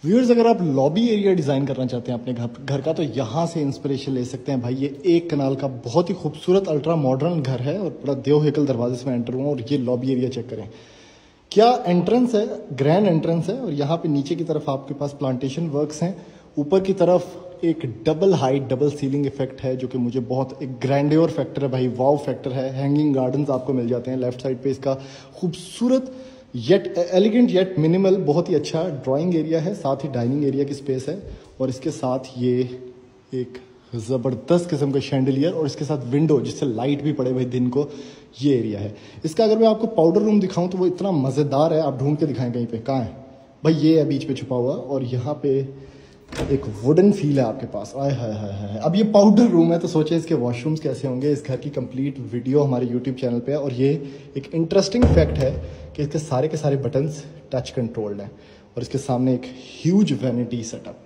Viewers, अगर आप lobby area design करना चाहते हैं अपने घर का, तो यहाँ से इंस्पिरेशन ले सकते हैं भाई। ये एक कनाल का बहुत ही खूबसूरत अल्ट्रा मॉडर्न घर है और पूरा देव हेकल दरवाजे से मैं एंटर हुआ और ये लॉबी एरिया चेक करें, क्या एंट्रेंस है, ग्रैंड एंट्रेंस है। और यहाँ पे नीचे की तरफ आपके पास प्लांटेशन वर्क्स हैं, ऊपर की तरफ एक double height double ceiling effect है जो कि मुझे बहुत एक ग्रैंडियोर फैक्टर है भाई, वाव फैक्टर है। हैंगिंग गार्डन्स आपको मिल जाते हैं लेफ्ट साइड पे। इसका खूबसूरत येट एलिगेंट येट मिनिमल बहुत ही अच्छा ड्राइंग एरिया है, साथ ही डाइनिंग एरिया की स्पेस है और इसके साथ ये एक ज़बरदस्त किस्म का शैंडलियर और इसके साथ विंडो जिससे लाइट भी पड़े भाई दिन को, ये एरिया है। इसका अगर मैं आपको पाउडर रूम दिखाऊं तो वो इतना मज़ेदार है, आप ढूंढ के दिखाएं कहीं पे, कहाँ है भाई, ये है बीच पे छुपा हुआ। और यहाँ पे एक वुडन फील है आपके पास, आय हाय हाय हाय। अब ये पाउडर रूम है तो सोचे इसके वॉशरूम्स कैसे होंगे। इस घर की कंप्लीट वीडियो हमारे यूट्यूब चैनल पे है और ये एक इंटरेस्टिंग फैक्ट है कि इसके सारे के सारे बटन्स टच कंट्रोल्ड हैं और इसके सामने एक ह्यूज वैनिटी सेटअप।